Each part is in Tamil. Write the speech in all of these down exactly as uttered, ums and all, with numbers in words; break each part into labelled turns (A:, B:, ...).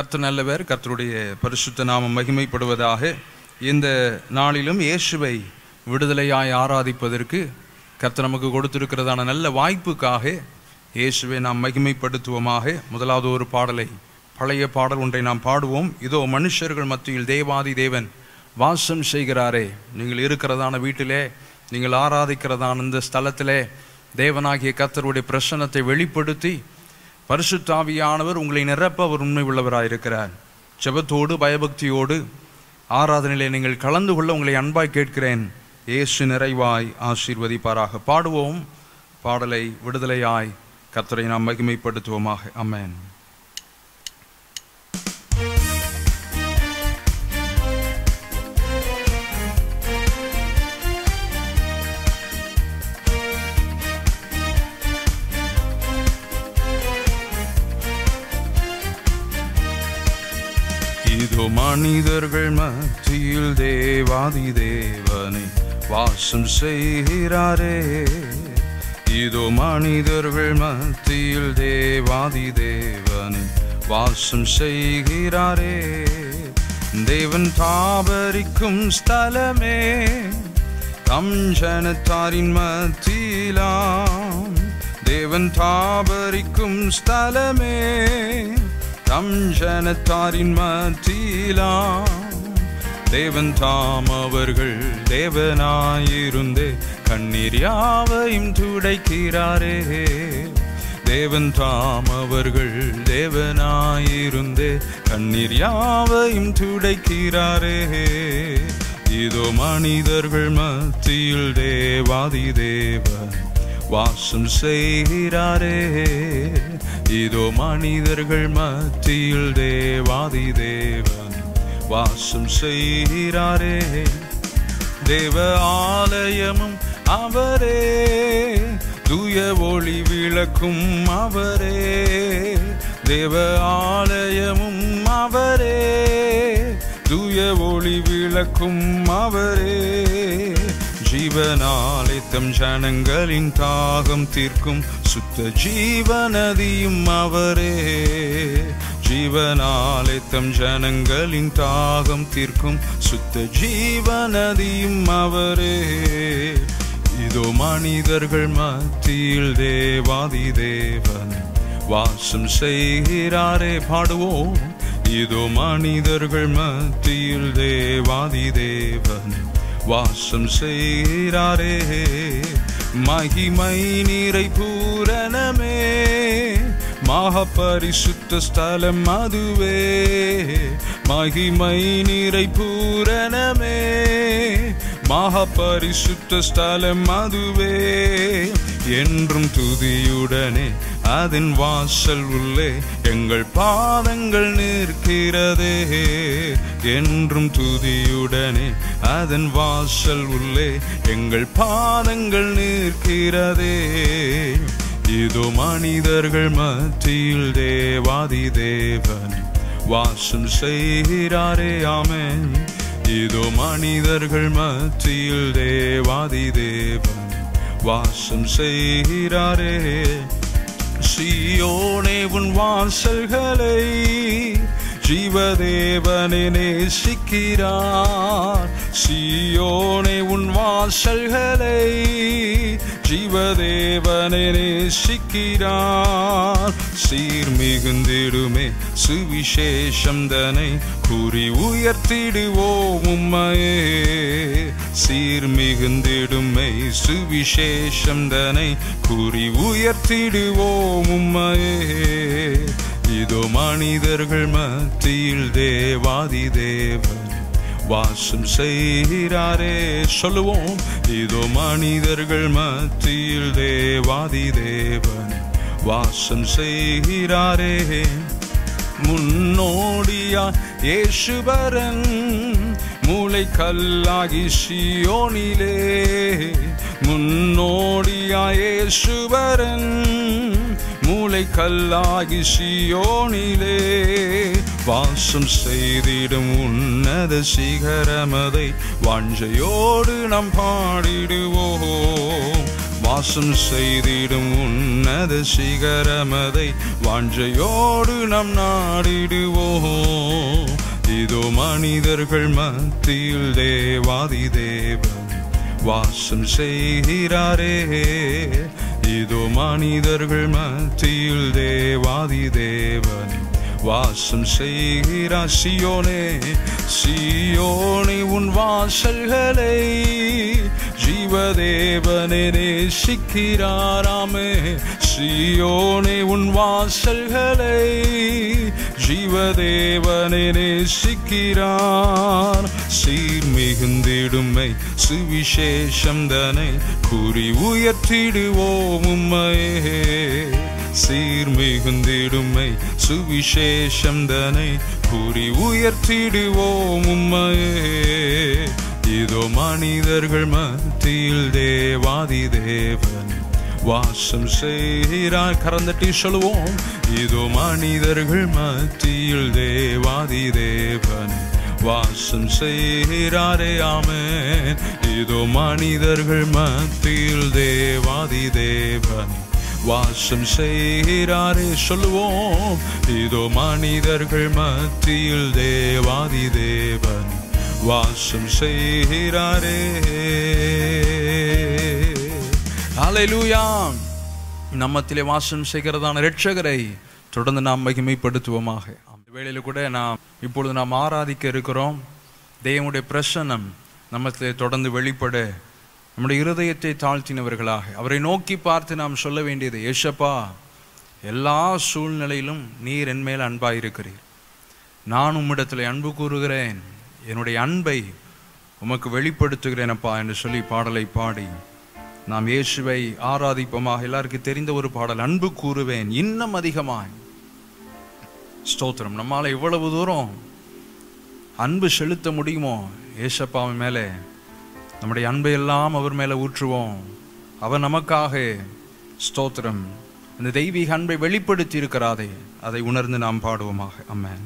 A: கர்த்தர் நல்லவர். கர்த்தருடைய பரிசுத்த நாமம் மகிமைப்படுவதாக. இந்த நாளிலும் இயேசுவை விடுதலையாய் ஆராதிப்பதற்கு கர்த்தர் நமக்கு கொடுத்திருக்கிறதான நல்ல வாய்ப்புக்காக இயேசுவை நாம் மகிமைப்படுத்துவோமாக. முதலாவது ஒரு பாடலை, பழைய பாடல் ஒன்றை நாம் பாடுவோம். இதோ மனுஷர்கள் மத்தியில் தேவாதி தேவன் வாசம் செய்கிறாரே. நீங்கள் இருக்கிறதான வீட்டிலே, நீங்கள் ஆராதிக்கிறதான இந்த ஸ்தலத்திலே தேவனாகிய கர்த்தருடைய பிரசன்னத்தை வெளிப்படுத்தி பரிசுத்த ஆவியானவர் உங்களை நிரப்ப அவர் உண்மை உள்ளவராயிருக்கிறார். ஜெபத்தோடு பயபக்தியோடு ஆராதனையிலே நீங்கள் கலந்து கொள்ள உங்களை அன்பாய் கேட்கிறேன். இயேசு நிறைவாய் ஆசீர்வதிப்பாராக. பாடுவோம் பாடலை, விடுதலையாய் கர்த்தரை நாம் மகிமைப்படுத்துவோமாக. ஆமென். இதோ மனிதர்கள் மத்தியில் தேவாதி தேவனை வாசம் செய்கிறாரே. இதோ மனிதர்கள் மத்தியில் தேவாதி தேவனை வாசம் செய்கிறாரே. தேவன் தாபரிக்கும் ஸ்தலமே, தம் ஜனத்தாரின் மத்தியிலாம். தேவன் தாபரிக்கும் ஸ்தலமே, தம் ஜனத்தாரின் மத்தியிலாம். தேவன் தாம் அவர்கள் தேவனாயிருந்தே கண்ணீர் யாவையும் துடைக்கிறாரே. தேவன் தாம் அவர்கள் தேவனாயிருந்தே கண்ணீர் யாவையும் துடைக்கிறாரே. இதோ மனிதர்கள் மத்தியில் தேவாதி தேவன் வாசம் செய்கிறாரே. இதோ மனிதர்கள் மத்தியில் தேவாதி தேவன் வாசம் செய்கிறாரே. தேவ ஆலயமும் அவரே, தூய ஒளி விளக்கும் அவரே. தேவ ஆலயமும் அவரே, தூய ஒளி விளக்கும் அவரே. ஜீவனாலே தம் ஜனங்களின் தாகம் தீர்க்கும் சுத்த ஜீவநதியும் அவரே. ஜீவனாலே தம் ஜனங்களின் தாகம் தீர்க்கும் சுத்த ஜீவநதியும் அவரே. இதோ மனிதர்கள் மத்தியில் தேவாதி தேவன் வாசம் செய்கிறாரே. பாடுவோம். இதோ மனிதர்கள் மத்தியில் தேவாதி தேவன் வாசம் செய்கிறாரே. மகிமை நிறை பூரணமே, மகா பரிசுத்த ஸ்தலம் அதுவே. மகிமை நிறை பூரணமே, மகா பரிசுத்த ஸ்தலம் அதுவே. என்றும் துதியுடனே அதன் வாசல் உள்ளே எங்கள் பாதங்கள் நிற்கிறதே. என்றும் துதியுடனே அதன் வாசல் உள்ளே எங்கள் பாதங்கள் நிற்கிறதே. இதோ மனிதர்கள் மத்தியில் தேவாதி தேவன் வாசம் செய்கிறாரே. ஆமென். இதோ மனிதர்கள் மத்தியில் தேவாதி தேவன் வாசம் செய்கிறாரே. சீயோனே உன் வாசல்களை ஜீவதேவனே நேசிக்கிறார். சீயோனே உன் வாசல்களை ஜீவதேவனே நேசிக்கிறார். சீர் மிகுந்திடுமே சுவிசேஷம் தனை கூறி உயர்த்திடுவோம் உம்மையே. சீர் மிகுந்திடுமே சுவிசேஷம் தனை கூறி உயர்த்திடுவோம் உம்மையே. இதோ மனிதர்கள் மத்தியில் தேவாதி தேவன் வாசம் செய்கிறாரே. சொல்லுவோம். இதோ மனிதர்கள் மத்தியில் தேவாதி தேவன் வாசம் செய்கிறாரே. முன்னோடியா இயேசுபரன் மூளை கல்லாகி சீயோனிலே. முன்னோடியா இயேசுபரன் மூளை கல்லாகி சீயோனிலே. வாசம் செய்திடும் உன்னத சிகரமதை வாஞ்சையோடு நாம் பாடிடுவோம். வாசம் செய்திடும் உன்னத சிகரமதை வாஞ்சையோடு நாம் நாடிடுவோம். இதோ மனிதர்கள் மத்தியில் தேவாதி தேவன் வாசம் செய்கிறாரே. இதோ மனிதர்கள் மத்தியில் தேவாதி தேவன் வாசம் செய்கிறார். சியோனே சியோனே உன் வாசல்களை ஜீவதேவனே நேசிக்கிறாராமே. சியோனே உன் வாசல்களை ஜீவதேவனே நேசிக்கிறார். சீர் மிகுந்திடுமை சுவிசேஷம் தனை குறி உயர்த்திடுவோம் உம்மையே. சீர் மிகுந்திடுமை சுவிசேஷம் தனை குறி உயர்த்திடுவோம் உம்மையே. இதோ மனிதர்கள் மத்தியில் தேவாதி தேவன் வாசம் செய்கிறார். கரந்தட்டி சொல்லுவோம். இதோ மனிதர்கள் மத்தியில் தேவாதி தேவன் வாசம் செய்கிறாரே. ஆமென். இதோ மனிதர்கள் மத்தியில் தேவாதி தேவன் வாசம் செய்கிறாரே. சொல்லுவோம். இதோ மனிதர்கள் மத்தியில் தேவாதி தேவன் வாசம் செய்கிறாரே. ஹல்லேலூயா. நம்மத்திலே வாசம் செய்கிறதான இரட்சகரை தொடர்ந்து நாம் மகிமைப்படுத்துவோமாக. அந்த வேளையில கூட நாம் இப்பொழுது நாம் ஆராதிக்க இருக்கிறோம். தேவனுடைய பிரசன்னம் நம்மத்திலே தொடர்ந்து வெளிப்பட நம்முடைய இருதயத்தை தாழ்த்தினவர்களாக அவரை நோக்கி பார்த்து நாம் சொல்ல வேண்டியது, ஏசப்பா, எல்லா சூழ்நிலையிலும் நீர் என் மேல் அன்பாயிருக்கிறீர். நான் உம்மிடத்தில் அன்பு கூறுகிறேன். என்னுடைய அன்பை உமக்கு வெளிப்படுத்துகிறேனப்பா என்று சொல்லி பாடலை பாடி நாம் இயேசுவை ஆராதிப்போமாக. எல்லாருக்கும் தெரிந்த ஒரு பாடல், அன்பு கூறுவேன் இன்னும் அதிகமாய். ஸ்தோத்திரம். நம்மால் எவ்வளவு தூரம் அன்பு செலுத்த முடியுமோ ஏசப்பாவின் மேலே நம்முடைய அன்பை எல்லாம் அவர் மேலே ஊற்றுவோம். அவர் நமக்காக ஸ்தோத்திரம் இந்த தெய்வீக அன்பை வெளிப்படுத்தி இருக்கிறாரே, அதை உணர்ந்து நாம் பாடுவோமாக. ஆமென்.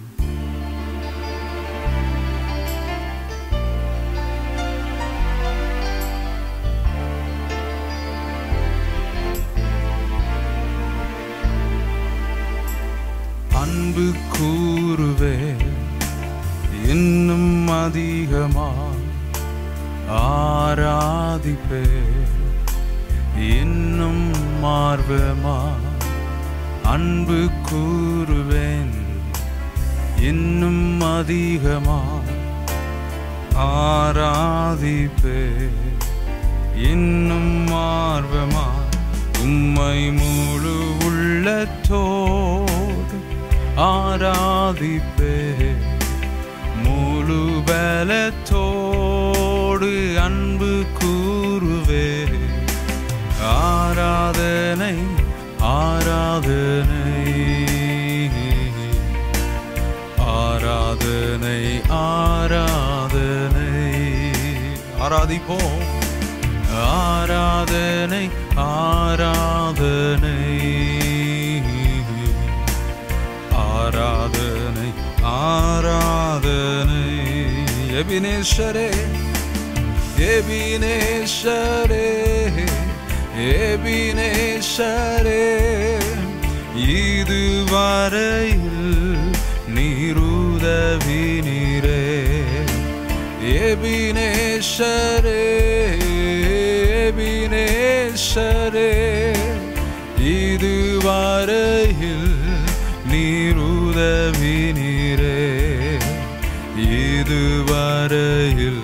A: அன்பு கூறுவே இன்னும் அதிகமா ஆராதிப்பே இன்னும் மார்வமா. அன்பு கூறுவேன் இன்னும் அதிகமா ஆராதிப்பே இன்னும் மார்வமா. உம்மை முழு உள்ளத்தோடு ஆராதிப்பே முழு பலத்தோடு அன்பு கூறுவே. ஆராதனை ஆராதனை ஆராதனை ஆராதனை ஆராதிப்போம். ஆராதனை ஆராதனை ஆராதனை ஆராதனை. எபினேசரே எபினேசரே எபினேசரே இதுவரையில் நீருதவி நீரே. எபினேசரே எபினேசரே இதுவரையில் நீருதவி நீரே. இதுவரையில்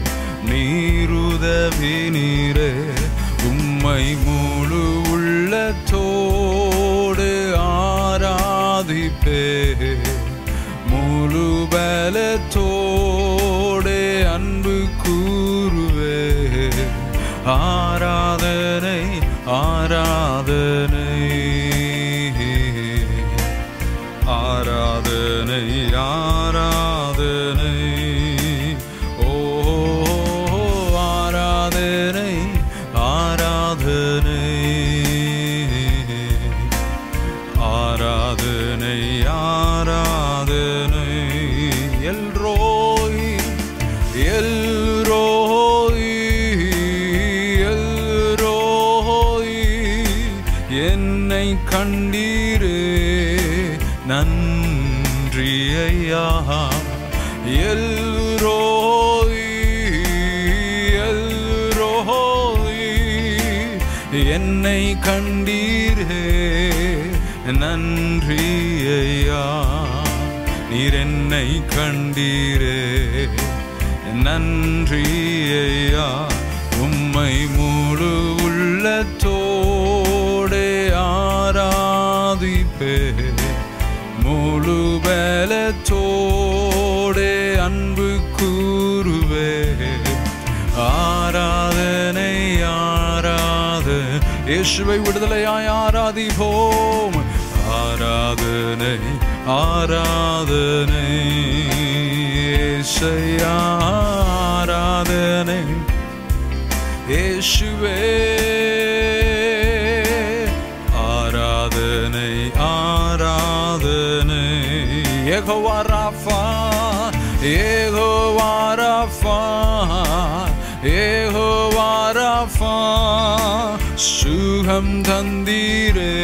A: நீருதவி நீரே. உம்மை முழு உள்ளத்தோடு ஆராதிப்பே முழு பலத்தோடு அன்பு கூறுவே. ஆராதனை ஆராதனை ஆராதனை ஆராதனை. ஓ ஆராதனை ஆராதனை ஆராதனை ஆராதனை. எல்ரோய் எல்ரோய் எல் கண்டீரே நன்றி ஐயா. எல்ரோய் எல்ரோய் என்னை கண்டீரே நன்றி ஐயா. நீர் என்னை கண்டீரே நன்றி ஐயா. உம்மை முழு உள்ளத்தோடே ஆராதிப்பே, முழு பலத்தோடே அன்பு கூறுவே. ஆராதனை ஆராதனை இயேசுவை விடுதலையாய் ஆராதிப்போம். ஆராதனை ஆராதனை இயேசுவே, ஆராதனை இயேசுவே. ஆராதனை ஆராதனை யெகோவா ராஃபா யெகோவா ராஃபா யெகோவா ராஃபா. சுகம் தந்தீரே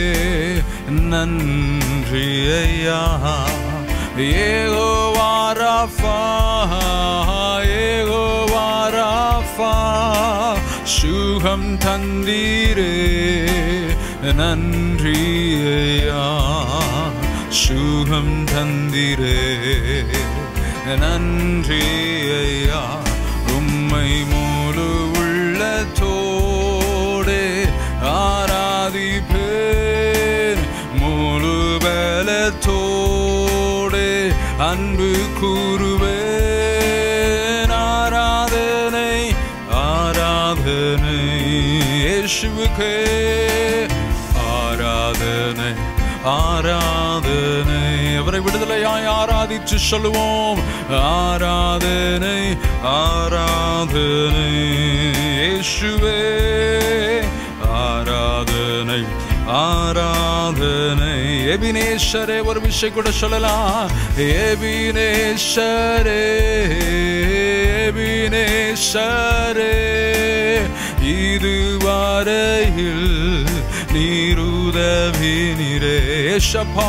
A: நன்றி ஐயா. யெகோவா ராஃபா யெகோவா ராஃபா. சுகம் தந்தீரே நன்றி ஐயா. சுகம் தந்தீரே நன்றி ஐயா. உம்மை முழு உள்ளத்தோடே ஆராதிப்பேன், முழு பலத்தோடே அன்பு கூறுவேன். ஆராதனை ஆராதனை இயேசுவுக்கே. ஆராதனை ஆராதனை அவரை விடுதலையாய் ஆராதித்து சொல்லுவோம். ஆராதனை ஆராதனை இயேசுவே. ஆராதனை ஆராதனை எபினேசரே. ஒரு விஷயம் கூட சொல்லலாம். எபினேசரே எபினேசரே. இதுவரையில் நீருதவினிரே ஏசப்பா.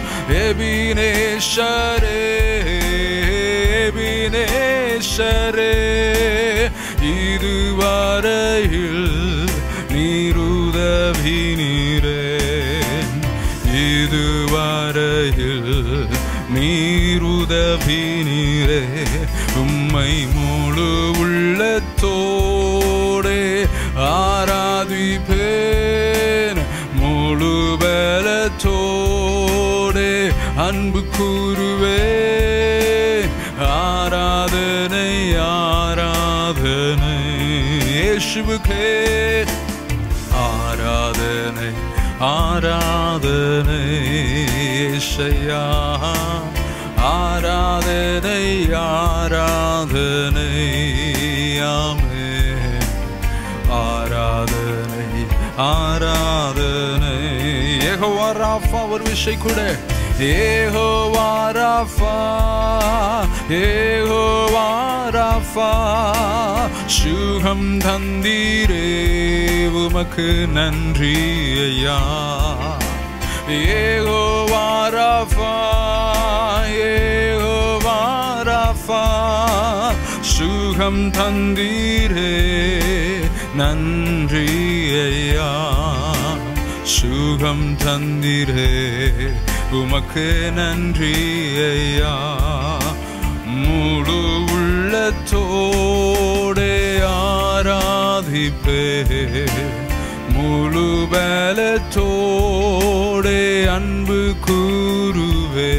A: எபினேசரே எபினேசரே. இதுவரையில் நீருதவினிரே, இதுவரையில் நீருதவினிரே. உம்மை முழு உள்ளத்தோடே ஆராதிப்பேன், முழு பலத்தோடே அன்பு கூறுவேன். ஆராதனை ஆராதனை இயேசுவுக்கே. ஆராதனை ஆராதனை இயேசையா. ஆராதனை ஆராதனை ஆமென். ஆராதனை ஆராதனை யெகோவா ராஃபா. ஒரு விஷயம் கூட. யெகோவா ராஃபா யெகோவா ராஃபா. சுகம் தந்தீரே உமக்கு நன்றி ஐயா. யெகோவா ராஃபா யெகோவா ராஃபா. சுகம் தந்தீரே நன்றி ஐயா. சுகம் தந்தீரே உமக்கு நன்றி ஐயா. முழு உள்ளத்தோடே ஆராதிப்பே, முழு பலத்தோடே அன்பு கூறுவே.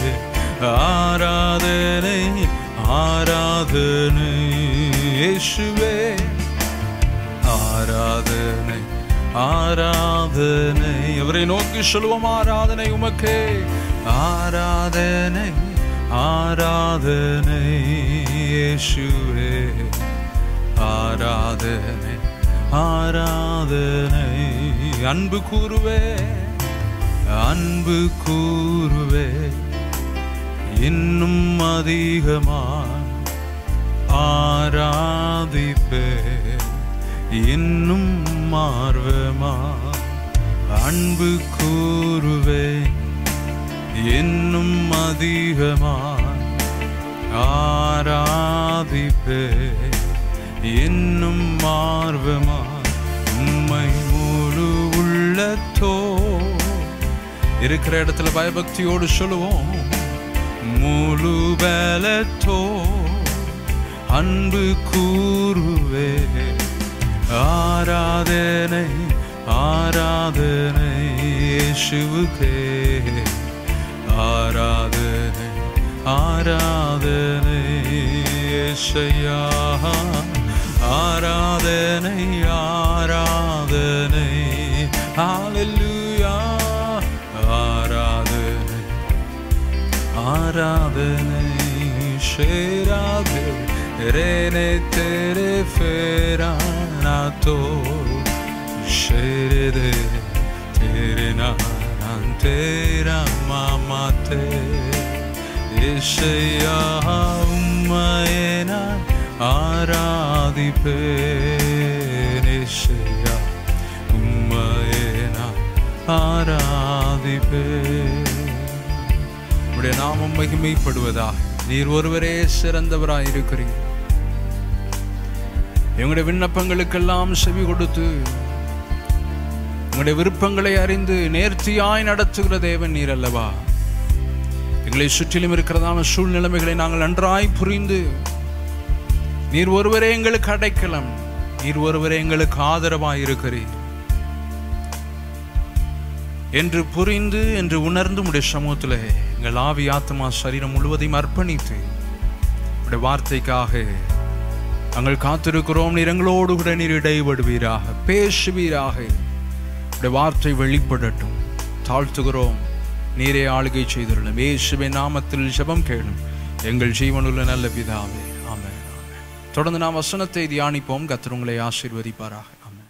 A: ஆராதனை ஆராதனை இயேசுவே. ஆராதனை ஆராதனை அவரை நோக்கி சொல்லுவோம். ஆராதனை உமக்கே. ஆராதனை ஆராதனை இயேசுவே. ஆராதனை ஆராதனை அன்பு கூறுவே, அன்பு கூறுவே. இன்னும் அதிகமாய் ஆராதிப்பே, இன்னும் ஆர்வமாய் அன்பு கூறுவேன் இன்னும் அதிகமாய் ஆராதிப்பேன் இன்னும் ஆர்வமாய் உம்மை முழு உள்ளத்தோ இருக்கிற இடத்துல பயபக்தியோடு சொல்லுவோம். முழு பலத்தோ அன்பு கூறுவே ஆராதனை ஆராதனை இயேசுவுக்கே ஆராதனை ஆராதனை இயேசையா ஆராதனை ஆராதனை ஹல்லேலூயா ஆராதனை ஆராதனை ஷேராதே ரெனே தெரே ஃபெரானாதோ ஷேரே தெரே நான் தெரா மாமாதே இயேசையா உம்மையே நான் ஆராதிப்பேன் இயேசையா உம்மையே நான் ஆராதிப்பேன். உம்முடைய நாமம் மகிமைப்படுவதாக. நீர் ஒருவரே சிறந்தவராய் இருக்கிறீர். எங்களுடைய விண்ணப்பங்களுக்கெல்லாம் செவி கொடுத்து உங்களுடைய விருப்பங்களை அறிந்து நேர்த்தியாய் நடத்துகிற தேவன் நீர் அல்லவா. எங்களை சுற்றிலும் இருக்கிறதான சூழ்நிலைமைகளை நாங்கள் நன்றாய் புரிந்து நீர் ஒருவரே எங்களுக்கு அடைக்கலம், நீர் ஒருவரே எங்களுக்கு ஆதரவாய் இருக்கிறீர் என்று புரிந்து என்று உணர்ந்து உடைய சமூகத்தில் எங்கள் ஆவி ஆத்மா சரீரம் முழுவதையும் அர்ப்பணித்து உடைய வார்த்தைக்காக நாங்கள் காத்திருக்கிறோம். நீர் எங்களோடு கூட நீர் இடைபடுவீராக, பேசுவீராக, உடைய வார்த்தை வெளிப்படட்டும். தாழ்த்துகிறோம். நீரே ஆளுகை செய்துள்ளோம். இயேசுவின் நாமத்தில் ஜெபம் கேளும் எங்கள் ஜீவனுள்ள நல்ல பிதாவே, ஆமென். தொடர்ந்து நாம் வசனத்தை தியானிப்போம். கர்த்தர் உங்களை ஆசீர்வதிப்பாராக.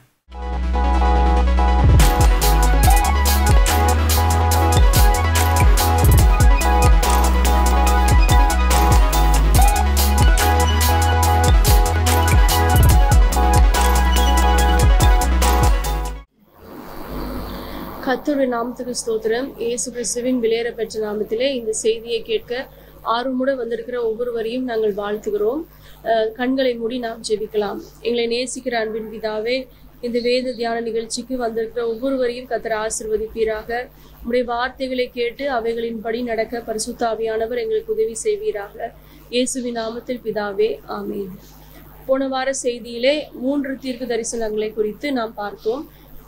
B: கர்த்தருடைய நாமத்துக்கு ஸ்தோத்திரம். இயேசு கிறிஸ்துவின் விலையேற பெற்ற நாமத்திலே இந்த செய்தியை கேட்க ஆர்வமுடன் வந்திருக்கிற ஒவ்வொருவரையும் நாங்கள் வாழ்த்துகிறோம். கண்களை மூடி நாம் ஜெபிக்கலாம். எங்களை நேசிக்கிற அன்பின் பிதாவே, இந்த வேத தியான நிகழ்ச்சிக்கு வந்திருக்கிற ஒவ்வொருவரையும் கர்த்தர் ஆசீர்வதிப்பீராக. உம்முடைய வார்த்தைகளை கேட்டு அவைகளின்படி நடக்க பரிசுத்த ஆவியானவர் எங்களுக்கு உதவி செய்வீராக. இயேசுவின் நாமத்தில் பிதாவே, ஆமென். போன வார செய்தியிலே மூன்று தீர்க்க தரிசனங்களை குறித்து நாம் பார்த்தோம்.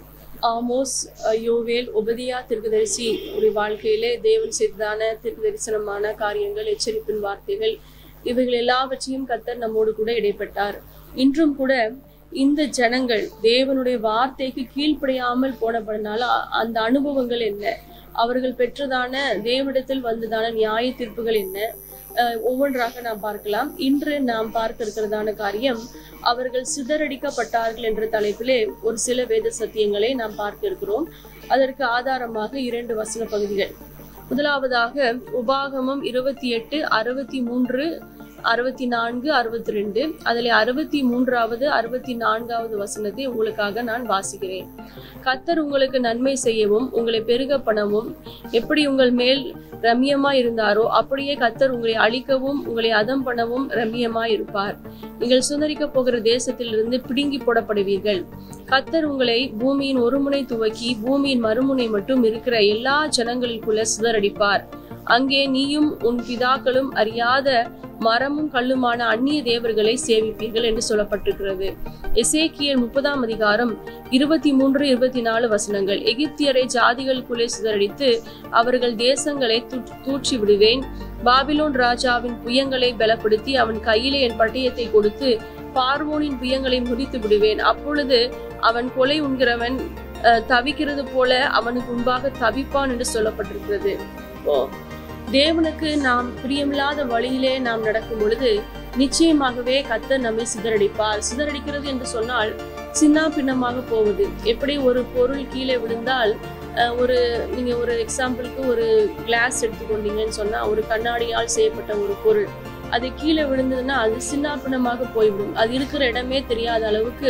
B: ஆமோஸ், யோவேல், ஒபதியா தீர்க்கதரிசி உடைய வாழ்க்கையிலே தேவன் செய்ததான தீர்க்க தரிசனமான காரியங்கள், எச்சரிப்பின் வார்த்தைகள், இவைகள் எல்லாவற்றையும் கர்த்தர் நம்மோடு கூட இடைப்பட்டார். இன்றும் கூட இந்த ஜனங்கள் தேவனுடைய வார்த்தைக்கு கீழ்ப்படியாமல் போனபடினால அந்த அனுபவங்கள் என்ன, அவர்கள் பெற்றதான தேவனிடத்தில் வந்ததான நியாய தீர்ப்புகள் என்ன, ஒவ்வொன்றாக நாம் பார்க்கலாம். இன்று நாம் பார்க்க இருக்கிறதான காரியம் அவர்கள் சிதறடிக்கப்பட்டார்கள் என்ற தலைப்பிலே ஒரு சில வேத சத்தியங்களை நாம் பார்க்க இருக்கிறோம். அதற்கு ஆதாரமாக இரண்டு வசன பகுதிகள். முதலாவதாக உபாகமம் இருபத்தி எட்டு அறுபத்தி மூன்று அறுபத்தி நான்கு அறுபத்தி ரெண்டு அதில் அறுபத்தி மூன்றாவது அறுபத்தி நான்காவது வசனத்தை உங்களுக்காக நான் வாசிக்கிறேன். கர்த்தர் உங்களுக்கு நன்மை செய்யவும் உங்களை பெருக பண்ணவும் எப்படி உங்கள் மேல் ரம்யமாய் இருந்தாரோ அப்படியே கர்த்தர் உங்களை அழிக்கவும் உங்களை அதம் பண்ணவும் ரம்யமாய் இருப்பார். நீங்கள் சுதரிக்க போகிற தேசத்திலிருந்து பிடுங்கி போடப்படுவீர்கள். கர்த்தர் உங்களை பூமியின் ஒரு முனை துவக்கி பூமியின் மறுமுனை மட்டும் இருக்கிற எல்லா ஜனங்களுக்குள்ள சிதறடிப்பார். அங்கே நீயும் உன் பிதாக்களும் அறியாத மரமும் கல்லுமான அந்நிய தேவர்களை சேவிப்பீர்கள் என்று சொல்லப்பட்டிருக்கிறது. எசேக்கியேல் முப்பதாம் அதிகாரம் இருபத்தி மூன்று இருபத்தி நாலு வசனங்கள். எகிப்தியரை ஜாதிகளுக்குள்ளே சிதறடித்து அவர்கள் தேசங்களை தூற்றி விடுவேன். பாபிலோன் ராஜாவின் புயங்களை பலப்படுத்தி அவன் கையிலே என் பட்டயத்தை கொடுத்து பார்வோனின் புயங்களை முடித்து விடுவேன். அப்பொழுது அவன் கொலை உண்கிறவன் தவிக்கிறது போல அவனுக்கு முன்பாக தவிப்பான் என்று சொல்லப்பட்டிருக்கிறது. ஓ தேவனுக்கு நாம் பிரியமில்லாத வழியிலே நாம் நடக்கும் பொழுது நிச்சயமாகவே கர்த்தர் நம்மை சிதறடிப்பார். சிதறடிக்கிறது என்று சொன்னால் சின்ன பின்னமாக போவது. எப்படி ஒரு பொருள் கீழே விழுந்தால், ஒரு நீங்க ஒரு எக்ஸாம்பிளுக்கு ஒரு கிளாஸ் எடுத்துக்கொண்டீங்கன்னு சொன்னா, ஒரு கண்ணாடியால் செய்யப்பட்ட ஒரு பொருள் அது கீழே விழுந்ததுன்னா அது சின்ன பின்னமாக போய்விடும். அது இருக்கிற இடமே தெரியாத அளவுக்கு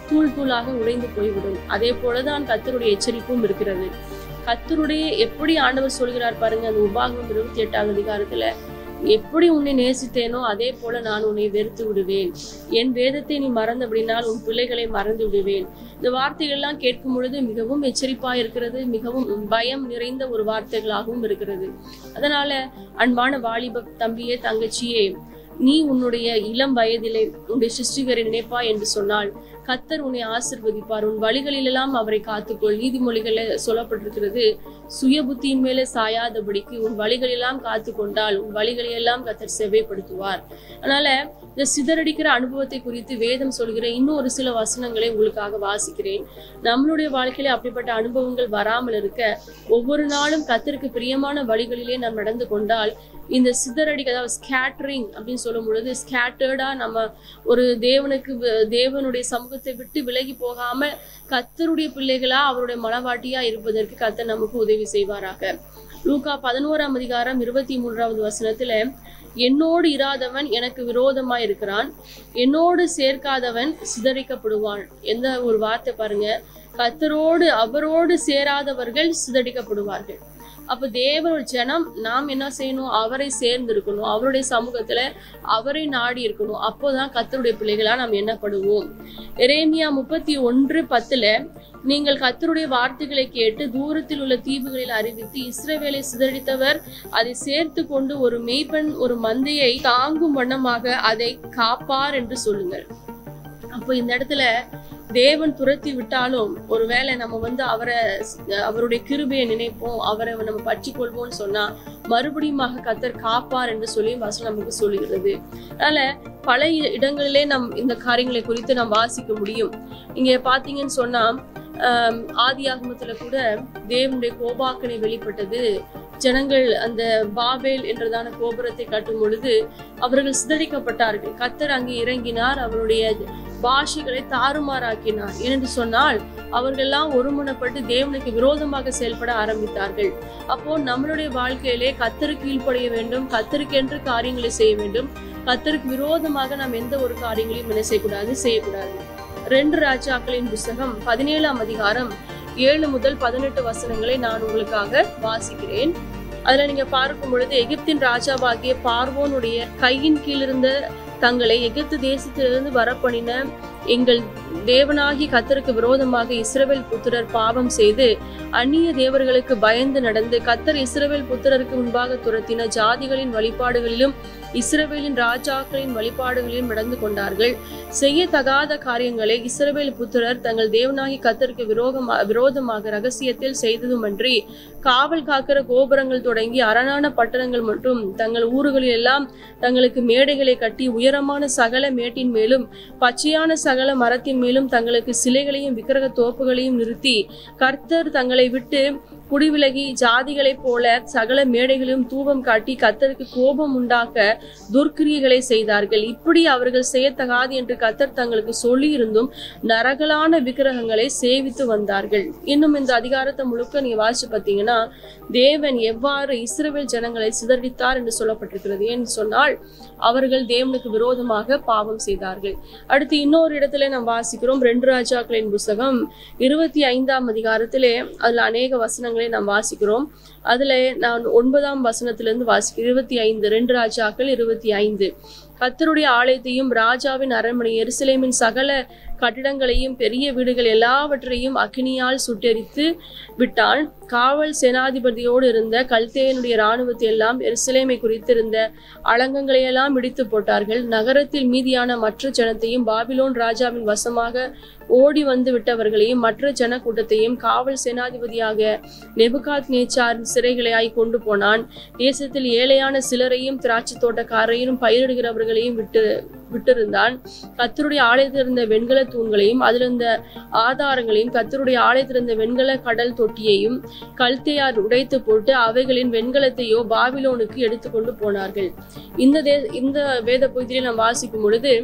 B: தூள் தூளாக உடைந்து போய்விடும். அதே போலதான் கர்த்தருடைய எச்சரிப்பும் இருக்கிறது. கர்த்தருடைய எப்படி ஆண்டவர் சொல்கிறார் பாருங்க, அந்த உபாகமம் இருபத்தி எட்டாம் அதிகாரத்துல, எப்படி உன்னை நேசித்தேனோ அதே போல நான் உன்னை வெறுத்து விடுவேன், என் வேதத்தை நீ மறந்தபடினால் உன் பிள்ளைகளை மறந்து விடுவேன். இந்த வார்த்தைகள் எல்லாம் கேட்கும் பொழுது மிகவும் எச்சரிப்பா இருக்கிறது, மிகவும் பயம் நிறைந்த ஒரு வார்த்தைகளாகவும் இருக்கிறது. அதனால அன்பான வாலிப தம்பியே தங்கச்சியே, நீ உன்னுடைய இளம் வயதிலே உன்னுடைய சிருஷ்டிகரை நினைப்பா என்று சொன்னால் கர்த்தர் உன்னை ஆசிர்வதிப்பார். உன் வழிகளிலெல்லாம் அவரை காத்துக்கொள். நீதிமொழிகள சொல்லப்பட்டிருக்கிறது, சுய புத்தியின் மேலே சாயாதபடிக்கு உன் வழிகளெல்லாம் காத்து கொண்டால் உன் வழிகளையெல்லாம் கர்த்தர் செவ்வைப்படுத்துவார். அதனால இந்த சிதறடிக்கிற அனுபவத்தை குறித்து வேதம் சொல்கிற இன்னும் ஒரு சில வசனங்களை உங்களுக்காக வாசிக்கிறேன். நம்மளுடைய வாழ்க்கையில அப்படிப்பட்ட அனுபவங்கள் வராமல் இருக்க ஒவ்வொரு நாளும் கர்த்தருக்கு பிரியமான வழிகளிலே நாம் நடந்து கொண்டால் இந்த சிதறடிக்க, அதாவது ஸ்கேட்டரிங் அப்படின்னு சொல்லும் பொழுது, ஸ்கேட்டர்டா நம்ம ஒரு தேவனுக்கு தேவனுடைய சமூகத்தை விட்டு விலகி போகாம கர்த்தருடைய பிள்ளைகளா அவருடைய மனவாட்டியா இருப்பதற்கு கர்த்தர் நமக்கு உதவி செய்வாராக. லூக்கா பதினோராம் அதிகாரம் இருபத்தி மூன்றாவது வசனத்துல, என்னோடு இராதவன் எனக்கு விரோதமாய் இருக்கிறான், என்னோடு சேர்க்காதவன் சிதறிக்கப்படுவான். எந்த ஒரு வார்த்தை பாருங்க, கர்த்தரோடு அவரோடு சேராதவர்கள் சிதறிக்கப்படுவார்கள். அப்ப தேவனோட ஜனம் நாம் என்ன செய்யணும், அவரை சேர்ந்து இருக்கணும், அவருடைய சமூகத்துல அவரை நாடி இருக்கணும். அப்போதான் கர்த்தருடைய பிள்ளைகளா நாம் எண்ணப்படுவோம். எரேமியா முப்பத்தி ஒன்று பத்துல, நீங்கள் கர்த்தருடைய வார்த்தைகளை கேட்டு தூரத்தில் உள்ள தீவுகளில் அறிவித்து இஸ்ரவேலை சிதறடித்தவர் அதை சேர்த்து கொண்டு ஒரு மேய்ப்பன் ஒரு மந்தையை தாங்கும் வண்ணமாக அதை காப்பார் என்று சொல்லுங்கள். அப்போ இந்த இடத்துல தேவன் துரத்தி விட்டாலும் ஒருவேளை நம்ம வந்து அவரை அவருடைய கிருபையை நினைப்போம், அவரை நம்ம பற்றி கொள்வோம்னு சொன்னா மறுபடியும் கர்த்தர் காப்பார் என்று சொல்லி வசனம் நமக்கு சொல்லுகிறது. அதனால பல இடங்களிலே நம் இந்த காரியங்களை குறித்து நாம் வாசிக்க முடியும். இங்க பாத்தீங்கன்னு சொன்னா ஆஹ் ஆதி ஆகமத்துல கூட தேவனுடைய கோபாக்கனை வெளிப்பட்டது. ஜனங்கள் அந்த பாபேல் என்றதான கோபுரத்தை கட்டும் பொழுது அவர்கள் சிதறிக்கப்பட்டார்கள். கர்த்தர் அங்கே இறங்கினார், அவருடைய பாஷைகளை தாறுமாறாக்கினார். ஏனென்று சொன்னால் அவர்கள் எல்லாம் ஒருமுனப்பட்டு தேவனுக்கு விரோதமாக செயல்பட ஆரம்பித்தார்கள். அப்போ நம்மளுடைய வாழ்க்கையிலே கர்த்தருக்கு கீழ்ப்படைய வேண்டும், கர்த்தருக்கு என்று காரியங்களை செய்ய வேண்டும். கர்த்தருக்கு விரோதமாக நாம் எந்த ஒரு காரியங்களையும் என்ன செய்யக்கூடாது, செய்யக்கூடாது. ரெண்டு ராஜாக்களின் புஸ்தகம் பதினேழாம் அதிகாரம் ஏழு முதல் பதினெட்டு வசனங்களை நான் உங்களுக்காக வாசிக்கிறேன். அதுல நீங்க பார்க்கும் பொழுது, எகிப்தின் ராஜாவாகிய பார்வோனுடைய கையின் கீழ் இருந்த தங்களை எகிப்து தேசத்திலிருந்து வரப்பண்ணின எங்கள் தேவனாகி கர்த்தருக்கு விரோதமாக இஸ்ரவேல் புத்திரர் பாவம் செய்து அந்நிய தேவர்களுக்கு பயந்து நடந்து கர்த்தர் இஸ்ரவேல் புத்திரருக்கு முன்பாக துரத்தின ஜாதிகளின் வழிபாடுகளிலும் இஸ்ரவேலின் ராஜாக்களின் வழிபாடுகளிலும் நடந்து கொண்டார்கள். செய்யத்தகாத காரியங்களை இஸ்ரவேல் புத்திரர் தங்கள் தேவனாகி கர்த்தருக்கு விரோதமா விரோதமாக ரகசியத்தில் செய்ததுமன்றி காவல் காக்கிற கோபுரங்கள் தொடங்கி அரணான பட்டணங்கள் மற்றும் தங்கள் ஊர்களில் எல்லாம் தங்களுக்கு மேடைகளை கட்டி உயரமான சகல மேட்டின் மேலும் பச்சையான சகல மரத்தின் மேலும் தங்களுக்கு சிலைகளையும் விக்கிரக தோப்புகளையும் நிறுத்தி கர்த்தர் தங்களை விட்டு குடிவிலகி ஜாதிகளைப் போல சகல மேடைகளையும் தூபம் காட்டி கர்த்தருக்கு கோபம் உண்டாக்க துர்க்கிரியைகளை செய்தார்கள். இப்படி அவர்கள் செய்யத்தகாது என்று கர்த்தர் தங்களுக்கு சொல்லி இருந்தும் நரகலான விக்கிரகங்களை சேவித்து வந்தார்கள். இன்னும் இந்த அதிகாரத்தை முழுக்க நீங்க வாசிச்சு பார்த்தீங்கன்னா தேவன் எவ்வாறு இஸ்ரவேல் ஜனங்களை சிதறடித்தார் என்று சொல்லப்பட்டிருக்கிறது. ஏன்னு சொன்னால் அவர்கள் தேவனுக்கு விரோதமாக பாவம் செய்தார்கள். அடுத்து இன்னொரு இடத்துல நாம் வாசிக்கிறோம், ரெண்டு ராஜாக்களின் புஸ்தகம் இருபத்தி ஐந்தாம் அதிகாரத்திலே அதுல அநேக வசனங்களை நாம் வாசிக்கிறோம். அதுல நான் ஒன்பதாம் வசனத்திலிருந்து வாசிக்கிறேன். இருபத்தி ஐந்து ரெண்டு ராஜாக்கள் இருபத்தி ஐந்து. கர்த்தருடைய ஆலயத்தையும் ராஜாவின் அரண்மனை எருசலேமின் சகல கட்டிடங்களையும் பெரிய வீடுகள் எல்லாவற்றையும் அக்கினியால் சுட்டெரித்து விட்டான். காவல் சேனாதிபதியோடு இருந்த கல்தேயனுடைய இராணுவத்தை எல்லாம் எருசலேமை குறித்திருந்த அலங்கங்களை எல்லாம் இடித்து போட்டார்கள். நகரத்தில் மீதியான மற்ற ஜனத்தையும் பாபிலோன் ராஜாவின் வசமாக ஓடி வந்து விட்டவர்களையும் மற்ற ஜன கூட்டத்தையும் காவல் சேனாதிபதியாக நெபுகாத் நேச்சார் சிறைகளையாய் கொண்டு போனான். தேசத்தில் ஏழையான சிலரையும் திராட்சை தோட்டக்காரையும் பயிரிடுகிறவர்களையும் விட்டு விட்டிருந்தான். கர்த்தருடைய ஆலயத்தில் இருந்த வெண்கல தூண்களையும் அதிலிருந்த ஆதாரங்களையும் கர்த்தருடைய ஆலயத்தில் இருந்த வெண்கல கடல் தொட்டியையும் கல்தேயார் உடைத்து போட்டு அவைகளின் வெண்கலத்தையோ பாபிலோனுக்கு எடுத்துக்கொண்டு போனார்கள். இந்த தே இந்த வேத பகுதியில் நாம் வாசிக்கும் பொழுது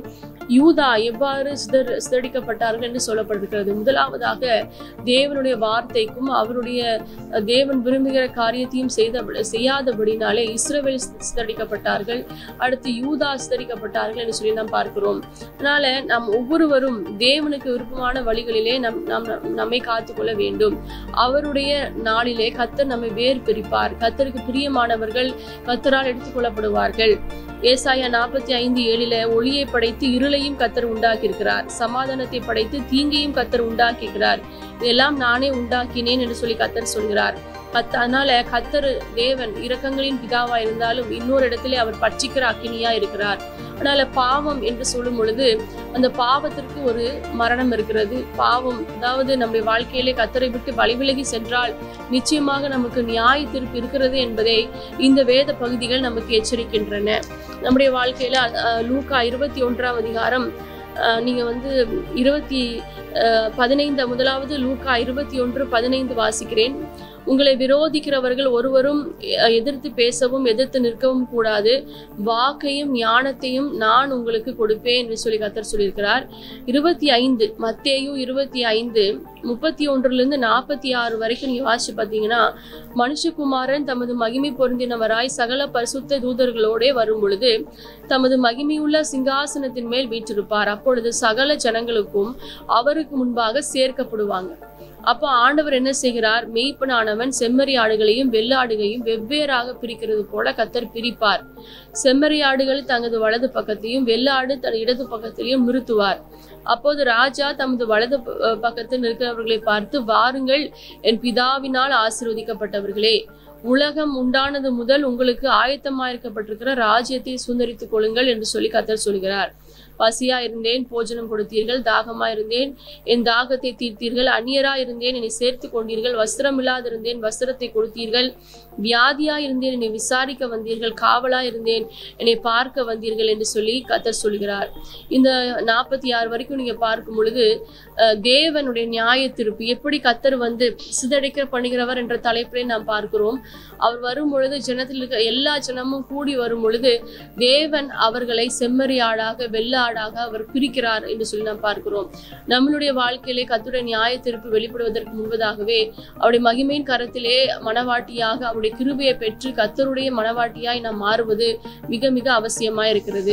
B: யூதா எவ்வாறு சிதற சிதறடிக்கப்பட்டார்கள் என்று சொல்லப்பட்டிருக்கிறது. முதலாவதாக தேவனுடைய வார்த்தைக்கும் அவருடைய தேவன் விரும்புகிற காரியத்தையும் செய்த செய்யாதபடினாலே இஸ்ரவேல் சிதறடிக்கப்பட்டார்கள். அடுத்து யூதா சிதறடிக்கப்பட்டார்கள் என்று சொல்லி நாம் பார்க்கிறோம். அதனால நாம் ஒவ்வொருவரும் தேவனுக்கு விருப்பமான வழிகளிலே நம் நாம் நம்மை காத்துக்கொள்ள வேண்டும். அவருடைய நாளிலே கர்த்தர் நம்மை வேறு பிரிப்பார். கர்த்தருக்கு பிரியமானவர்கள் கர்த்தரால் எடுத்துக் கொள்ளப்படுவார்கள். ஏசாயா நாற்பத்தி ஐந்து ஏழில ஒளியை படைத்து இருளையும் கர்த்தர் உண்டாக்கி இருக்கிறார், சமாதானத்தை படைத்து தீங்கையும் கர்த்தர் உண்டாக்கிக்கிறார், இதெல்லாம் நானே உண்டாக்கினேன் என்று சொல்லி கர்த்தர் சொல்கிறார். கத்த அதனால கர்த்தர் தேவன் இரக்கங்களின் பிதாவா இருந்தாலும் இன்னொரு இடத்திலே அவர் பட்சிக்கிற அக்கினியா இருக்கிறார். அதனால பாவம் என்று சொல்லும் பொழுது அந்த பாவத்திற்கு ஒரு மரணம் இருக்கிறது. பாவம் அதாவது நம்முடைய வாழ்க்கையிலே கர்த்தரை விட்டு வழிவிலகி சென்றால் நிச்சயமாக நமக்கு நியாய தீர்ப்பு இருக்கிறது என்பதை இந்த வேத பகுதிகள் நமக்கு எச்சரிக்கின்றன. நம்முடைய வாழ்க்கையில லூக்கா இருபத்தி ஒன்றாம் அதிகாரம் நீங்க வந்து இருபத்தி பதினைந்து முதலாவது லூக்கா இருபத்தி ஒன்று பதினைந்து வாசிக்கிறேன். உங்களை விரோதிக்கிறவர்கள் ஒருவரும் எதிர்த்து பேசவும் எதிர்த்து நிற்கவும் கூடாது, வாக்கையும் ஞானத்தையும் நான் உங்களுக்கு கொடுப்பேன் என்று சொல்லி கர்த்தர் சொல்லியிருக்கிறார். இருபத்தி ஐந்து மத்தேயு இருபத்தி ஐந்து முப்பத்தி ஒன்றுல இருந்து நாற்பத்தி ஆறு வரைக்கும் நீங்க வாசிச்சு பார்த்தீங்கன்னா, மனுஷகுமாரன் தமது மகிமை பொருந்தினவராய் சகல பரிசுத்த தூதர்களோட வரும் பொழுது தமது மகிமையுள்ள சிங்காசனத்தின் மேல் வீற்றிருப்பார். அப்பொழுது சகல ஜனங்களுக்கும் அவருக்கு முன்பாக சேர்க்கப்படுவாங்க. அப்ப ஆண்டவர் என்ன செய்கிறார்? மெய்ப்பனானவன் செம்மறி ஆடுகளையும் வெள்ளாடுகளையும் வெவ்வேறாக பிரிக்கிறது போல கர்த்தர் பிரிப்பார். செம்மறி ஆடுகள் தனது வலது பக்கத்தையும் வெள்ளாடு தன் இடது பக்கத்திலையும் நிறுத்துவார். அப்போது ராஜா தமது வலது பக்கத்தில் இருக்கிறவர்களை பார்த்து, வாருங்கள் என் பிதாவினால் ஆசீர்வதிக்கப்பட்டவர்களே, உலகம் உண்டானது முதல் உங்களுக்கு ஆயத்தமாயிருக்கப்பட்டிருக்கிற ராஜ்யத்தை சுதந்தரித்துக் கொள்ளுங்கள் என்று சொல்லி கர்த்தர் சொல்கிறார். பசியா இருந்தேன், போஜனம் கொடுத்தீர்கள், தாகமா இருந்தேன், என் தாகத்தை தீர்த்தீர்கள், அந்நியரா இருந்தேன், என்னை சேர்த்து கொண்டீர்கள், வஸ்திரம் இல்லாதிருந்தேன், வஸ்திரத்தை கொடுத்தீர்கள், வியாதியா இருந்தேன், என்னை விசாரிக்க வந்தீர்கள், காவலா இருந்தேன், என்னை பார்க்க வந்தீர்கள் என்று சொல்லி கர்த்தர் சொல்கிறார். இந்த நாற்பத்தி ஆறு வரைக்கும் நீங்க பார்க்கும் பொழுது தேவனுடைய நியாய தீர்ப்பு எப்படி கர்த்தர் வந்து சிதறடிக்க பண்ணுகிறவர் என்ற தலைப்பிலே நாம் பார்க்கிறோம். அவர் வரும் பொழுது ஜனத்தில் இருக்க எல்லா ஜனமும் கூடி வரும் பொழுது தேவன் அவர்களை செம்மறி ஆடாக வெள்ளாடாக அவர் பிரிக்கிறார் என்று சொல்லி நாம் பார்க்கிறோம். நம்மளுடைய வாழ்க்கையிலே கர்த்தருடைய நியாய தீர்ப்பு வெளிப்படுவதற்கு முன்பதாகவே அவருடைய மகிமையின் கரத்திலே மனவாட்டியாக அவருடைய கிருபையை பெற்று கர்த்தருடைய மனவாட்டியாய் நாம் மாறுவது மிக மிக அவசியமாய் இருக்கிறது.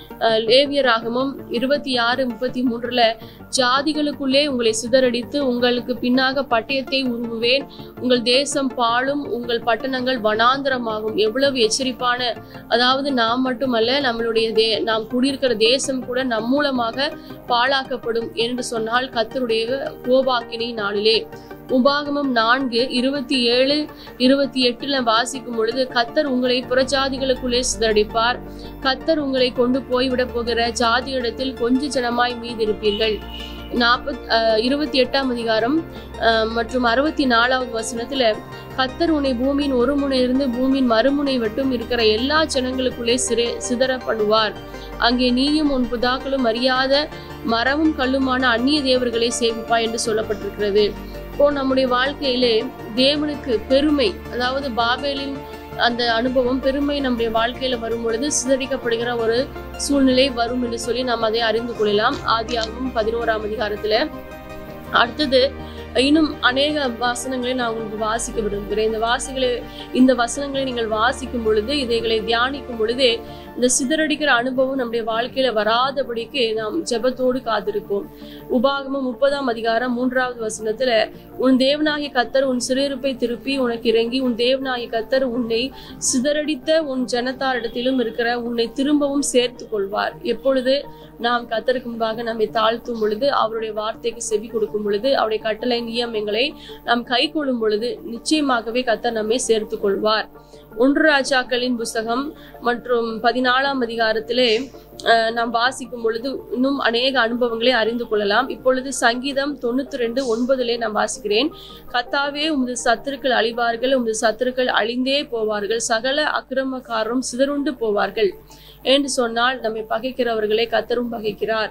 B: லேவியராகமம் இருபத்தி ஆறு முப்பத்தி மூன்றுல ஜாதிகளுக்குள்ளே உங்களை சிதறடித்து உங்களுக்கு பின்னாக பட்டயத்தை உருவுவேன், உங்கள் தேசம் பாழும், உங்கள் பட்டணங்கள் வனாந்தரமாகும். எவ்வளவு எச்சரிப்பான, அதாவது நாம் மட்டுமல்ல நம்மளுடைய தே நாம் குடியிருக்கிற தேசம் கூட நம் மூலமாக பாழாக்கப்படும் என்று சொன்னால் கர்த்தருடைய கோபாக்கினை நாளிலே. உபாகமம் நான்கு இருபத்தி ஏழு இருபத்தி எட்டுல வாசிக்கும் பொழுது கர்த்தர் உங்களை புறஜாதிகளுக்குள்ளே சிதறடிப்பார், கர்த்தர் உங்களை கொண்டு போய்விட போகிற ஜாதியிடத்தில் கொஞ்ச ஜனமாய் மீது இருப்பீர்கள். நாற்பத் இருபத்தி எட்டாம் அதிகாரம் மற்றும் அறுபத்தி நாலாவது வசனத்துல கர்த்தர் உன்னை பூமியின் ஒரு முனையிலிருந்து பூமியின் மறுமுனை மட்டும் இருக்கிற எல்லா ஜனங்களுக்குள்ளே சிறை சிதற பண்ணுவார். அங்கே நீயும் உன் புதாக்களும் அறியாத மரமும் கல்லுமான அந்நிய தேவர்களை சேவிப்பாய் என்று சொல்லப்பட்டிருக்கிறது. இப்போ நம்முடைய வாழ்க்கையிலே தேவனுக்கு பெருமை, அதாவது பாபேலின் அந்த அனுபவம் பெருமை நம்முடைய வாழ்க்கையில வரும் பொழுது சிதறிக்கப்படுகிற ஒரு சூழ்நிலை வரும் என்று சொல்லி நாம் அதை அறிந்து கொள்ளலாம். ஆதியாகமம் பதினோராம் அதிகாரத்துல. அடுத்தது இன்னும் அநேக வசனங்களை நான் உங்களுக்கு வாசிக்க விரும்புகிறேன். இந்த வாசிகளை இந்த வசனங்களை நீங்கள் வாசிக்கும் பொழுது, இதைகளை தியானிக்கும் பொழுதே இந்த சிதறடிக்கிற அனுபவம் நம்முடைய வாழ்க்கையில வராதபடிக்கு நாம் ஜெபத்தோடு காத்திருப்போம். உபாகமம் முப்பதாம் அதிகாரம் மூன்றாவது வசனத்துல, உன் தேவனாகிய கர்த்தர் உன் சிறையிருப்பை திருப்பி உனக்கு இறங்கி உன் தேவனாகிய கர்த்தர் உன்னை சிதறடித்த உன் ஜனத்தாரிடத்திலும் இருக்கிற உன்னை திரும்பவும் சேர்த்து கொள்வார். எப்பொழுது நாம் கர்த்தருக்கு முன்பாக நம்மை தாழ்த்தும் பொழுது, அவருடைய வார்த்தைக்கு செவி கொடுக்கும் பொழுது, அவருடைய கட்டளை நியமங்களை நாம் கை கொள்ளும் பொழுது நிச்சயமாகவே கர்த்தர் நம்மை சேர்த்து கொள்வார். ஒன்று ராஜாக்களின் புஸ்தகம் மற்றும் பதினாலாம் அதிகாரத்திலே நாம் வாசிக்கும் பொழுது இன்னும் அநேக அனுபவங்களை அறிந்து கொள்ளலாம். இப்பொழுது சங்கீதம் தொண்ணூத்தி ரெண்டு ஒன்பதுலே நான் வாசிக்கிறேன். கர்த்தாவே, உமது சத்துருக்கள் அழிவார்கள், உமது சத்துருக்கள் அழிந்தே போவார்கள், சகல அக்கிரமக்காரரும் சிதறுண்டு போவார்கள் என்று சொன்னால் நம்மை பகைக்கிறவர்களை கர்த்தரும் பகைக்கிறார்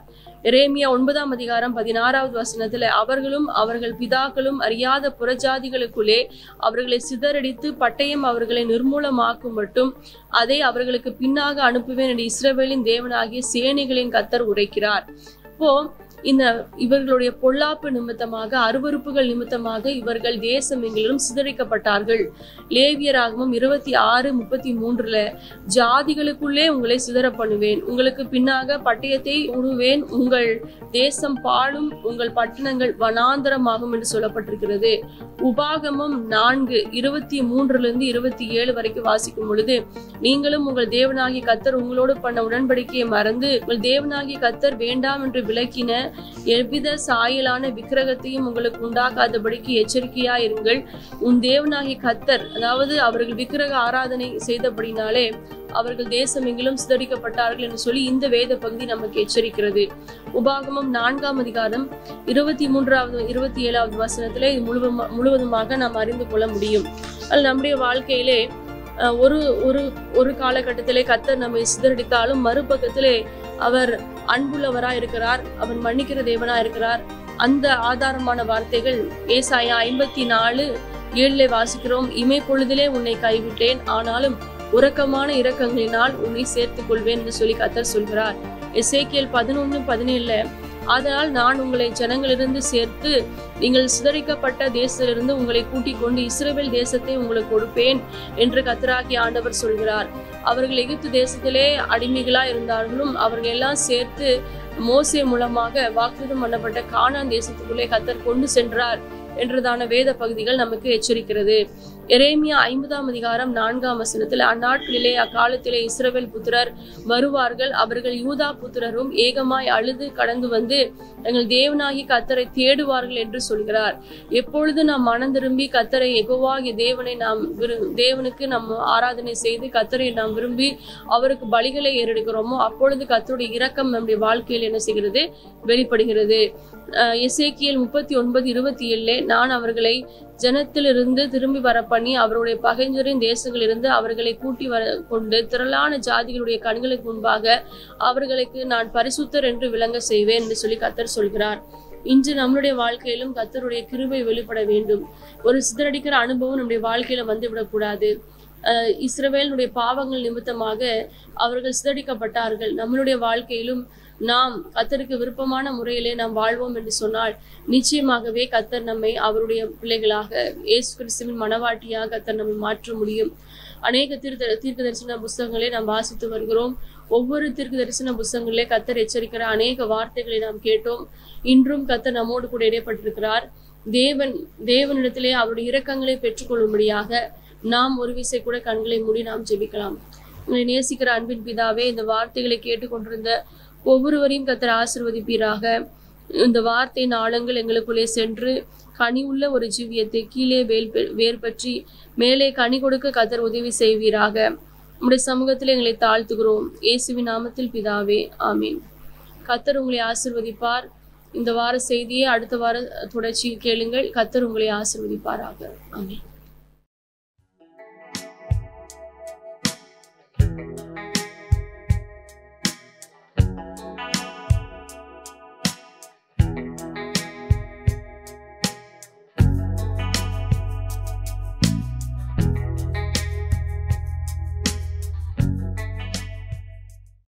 B: எரேமியா ஒன்பதாம் அதிகாரம் பதினாறாவது வசனத்துல அவர்களும் அவர்கள் பிதாக்களும் அறியாத புறஜாதிகளுக்குள்ளே அவர்களை சிதறடித்து பட்டயம் அவர்களை நிர்மூலமாக்கும் மட்டும் அதை அவர்களுக்கு பின்னாக அனுப்புவேன் என்று இஸ்ரவேலின் தேவனாகிய சேனைகளின் கர்த்தர் உரைக்கிறார். இப்போ இந்த இவர்களுடைய பொல்லாப்பு நிமித்தமாக அருவருப்புகள் நிமித்தமாக இவர்கள் தேசம் எங்கிலும் சிதறிக்கப்பட்டார்கள். லேவியராகமம் இருபத்தி ஆறு முப்பத்தி மூன்றுல ஜாதிகளுக்குள்ளே உங்களை சிதற பண்ணுவேன், உங்களுக்கு பின்னாக பட்டயத்தை உருவேன், உங்கள் தேசம் பாழும், உங்கள் பட்டணங்கள் வனாந்தரமாகும் என்று சொல்லப்பட்டிருக்கிறது. உபாகமம் நான்கு இருபத்தி மூன்றுல இருந்து இருபத்தி ஏழு வரைக்கும் வாசிக்கும் பொழுது நீங்களும் உங்கள் தேவனாகிய கர்த்தர் உங்களோடு பண்ண உடன்படிக்கையை மறந்து உங்கள் தேவனாகிய கர்த்தர் வேண்டாம் என்று விலக்கின எவ்வித சாயலான விக்கிரகத்தையும் உங்களுக்கு உண்டாக்காதபடிக்கு எச்சரிக்கையா இருங்கள். உன் தேவனாகிய கர்த்தர், அதாவது அவர்கள் விக்கிரக ஆராதனை செய்தபடினாலே அவர்கள் தேசம் எங்கிலும் சிதறிக்கப்பட்டார்கள் என்று சொல்லி இந்த வேத பகுதி நமக்கு எச்சரிக்கிறது. உபாகமம் நான்காம் அதிகாரம் இருபத்தி மூன்றாவது இருபத்தி ஏழாவது வசனத்திலே முழுவதுமா முழுவதுமாக நாம் அறிந்து கொள்ள முடியும். அது நம்முடைய வாழ்க்கையிலே ஒரு ஒரு ஒரு காலகட்டத்திலே கர்த்தர் நம்மை சிதறடித்தாலும் மறுபக்கத்திலே அவர் அன்புள்ளவரா இருக்கிறார், அவர் மன்னிக்கிற தேவனா இருக்கிறார். அந்த ஆதாரமான வார்த்தைகள் ஏசாயா ஐம்பத்தி நாலு ஏழுல வாசிக்கிறோம். இமை பொழுதிலே உன்னை கைவிட்டேன், ஆனாலும் உறக்கமான இரக்கங்களினால் உன்னை சேர்த்துக் கொள்வேன் என்று சொல்லி கர்த்தர் சொல்கிறார். எசேக்கியேல் பதினொன்னு பதினேழுல அதனால் நான் உங்களை ஜனங்களிலிருந்து சேர்த்து நீங்கள் சிதறிக்கப்பட்ட தேசத்திலிருந்து உங்களை கூட்டிக் கொண்டு இஸ்ரவேல் தேசத்தை உங்களுக்கு கொடுப்பேன் என்று கர்த்தராகிய ஆண்டவர் சொல்கிறார். அவர்கள் எகிப்து தேசத்திலே அடிமைகளா இருந்தார்களும் அவர்கள் எல்லாம் சேர்த்து மோசே மூலமாக வாக்குத்தத்தம் பண்ணப்பட்ட கானான் தேசத்துக்குள்ளே கர்த்தர் கொண்டு சென்றார் என்றதான வேத பகுதிகள் நமக்கு எச்சரிக்கிறது. எரேமியா ஐம்பதாம் அதிகாரம் நான்காம் வசனத்தில் அந்நாட்களிலே அக்காலத்திலே இஸ்ரவேல் புத்திரர் வருவார்கள், அவர்கள் யூதா புத்திரரும் ஏகமாய் அழுது கடந்து வந்து எங்கள் தேவனாகி கர்த்தரை தேடுவார்கள் என்று சொல்கிறார். எப்பொழுது நாம் மனம் திரும்பி கர்த்தரை யெகோவாகிய தேவனை நாம் தேவனுக்கு நாம் ஆராதனை செய்து கர்த்தரை நாம் விரும்பி அவருக்கு பலிகளை ஏறெடுக்கிறோமோ அப்பொழுது கர்த்தருடைய இரக்கம் நம்முடைய வாழ்க்கையில் என்ன செய்கிறது? வெளிப்படுகிறது. எசேக்கியேல் முப்பத்தி ஒன்பது இருபத்தி ஏழுல நான் அவர்களை ஜனத்திலிருந்து திரும்பி வர பண்ணி அவருடைய பகைஞரின் தேசங்களிலிருந்து அவர்களை கூட்டி வர கொண்டு திரளான ஜாதிகளுடைய கண்களுக்கு முன்பாக அவர்களுக்கு நான் பரிசுத்தர் என்று விளங்க செய்வேன் என்று சொல்லி கர்த்தர் சொல்கிறார். இன்று நம்மளுடைய வாழ்க்கையிலும் கர்த்தருடைய கிருபை வெளிப்பட வேண்டும். ஒரு சிதறடிக்கிற அனுபவம் நம்முடைய வாழ்க்கையில வந்து விடக்கூடாது. அஹ் இஸ்ரவேலுடைய பாவங்கள் நிமித்தமாக அவர்கள் சிதறடிக்கப்பட்டார்கள். நம்மளுடைய வாழ்க்கையிலும் நாம் கர்த்தருக்கு விருப்பமான முறையிலே நாம் வாழ்வோம் என்று சொன்னால் நிச்சயமாகவே கர்த்தர் நம்மை அவருடைய பிள்ளைகளாக இயேசு கிறிஸ்துவின் மனவாட்டியாக கர்த்தர் நம்மை மாற்ற முடியும். அநேக தீர்க்க தீர்க்க தரிசன புஸ்தகங்களை நாம் வாசித்து வருகிறோம். ஒவ்வொரு தீர்க்க தரிசன புஸ்தகங்களிலே கர்த்தர் எச்சரிக்கிற அநேக வார்த்தைகளை நாம் கேட்டோம். இன்றும் கர்த்தர் நம்மோடு கூட இடைப்பட்டிருக்கிறார். தேவன் தேவனிடத்திலே அவருடைய இரக்கங்களை பெற்றுக்கொள்ளும்படியாக நாம் ஒரு விசை கூட கண்களை மூடி நாம் ஜெபிக்கலாம். உங்களை நேசிக்கிற அன்பின் பிதாவே, இந்த வார்த்தைகளை கேட்டுக்கொண்டிருந்த ஒவ்வொருவரையும் கர்த்தர் ஆசீர்வதிப்பீராக. இந்த வார்த்தையின் ஆழங்கள் எங்களுக்குள்ளே சென்று கனி உள்ள ஒரு ஜீவியத்தை கீழே வேல் வேர் பற்றி மேலே கனி கொடுக்க கர்த்தர் உதவி செய்வீராக. நம்முடைய சமூகத்தில் எங்களை தாழ்த்துகிறோம். இயேசுவின் நாமத்தில் பிதாவே, ஆமீன். கர்த்தர் உங்களை ஆசீர்வதிப்பார். இந்த வார செய்தியை அடுத்த வார தொடர்ச்சி கேளுங்கள். கர்த்தர் உங்களை ஆசீர்வதிப்பாராக. ஆமீன்.